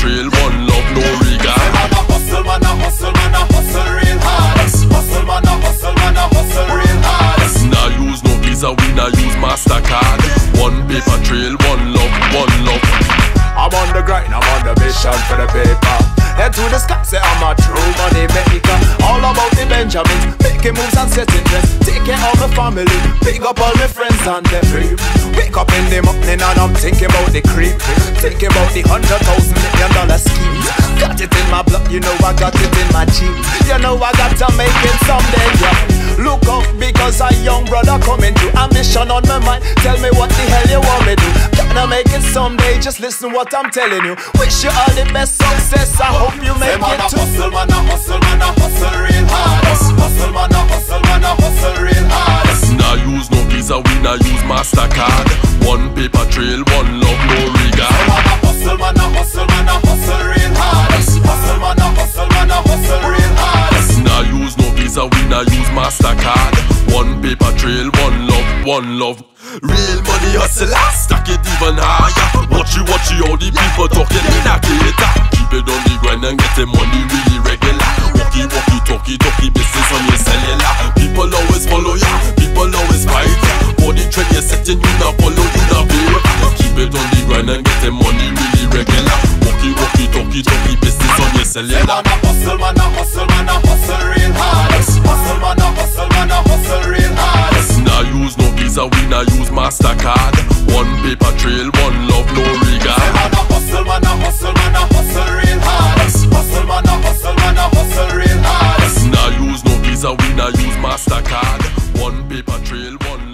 trail, one love, no regard. Man a hustle, man a hustle, man a hustle real hard. Hustle, man a hustle, man a hustle real hard. Nah use no visa, we nah use MasterCard. One paper trail, one love, one love. I'm on the grind, I'm on the mission for the paper. Head to the sky, say I'm a true money maker. All about the Benjamins, making moves and setting trends. Take care of my family, pick up all my friends and them dream. Wake up in the morning and I'm thinking about the cream. Thinking about the $100,000 million scheme. Got it in my blood, you know I got it in my genes. You know I got to make it someday, yeah. Look up because a young brother coming to a mission on my mind. Tell me what the hell you want me to do. Gonna make it someday, just listen what I'm telling you. Wish you all the best success, I hope you make it too. Hustle, man a hustle, man a hustle real hard. Hustle, man a hustle, man a hustle real hard. Nah use no visa, we nah use MasterCard. One paper trail, one love, no regard. Man a hustle, man a hustle, man a hustle real hard. Hustle, man a hustle, man a hustle real hard. Nah use no visa, we nah use MasterCard. One paper trail, one love, one love. Real money hustler, stack it even higher. Watch you, all the people talking in a cater. Keep it on the grind and get the money really regular. Walkie, talkie business on your cellular. People always follow ya, people always fight ya. For the trend you're setting, you not follow, you not pay. Keep it on the grind and get the money really regular. Walkie, talkie business on your cellular. Man a hustle, man a hustle, man a hustle real hard. Hustle, man a hustle, man a hustle real hard. Nah use no visa, we nah use MasterCard. One paper trail, one love, no regard. Man a hustle, man a hustle, man a hustle real hard. Hustle, man a hustle, man a hustle real hard. Nah use no visa, we nah use MasterCard. One paper trail, one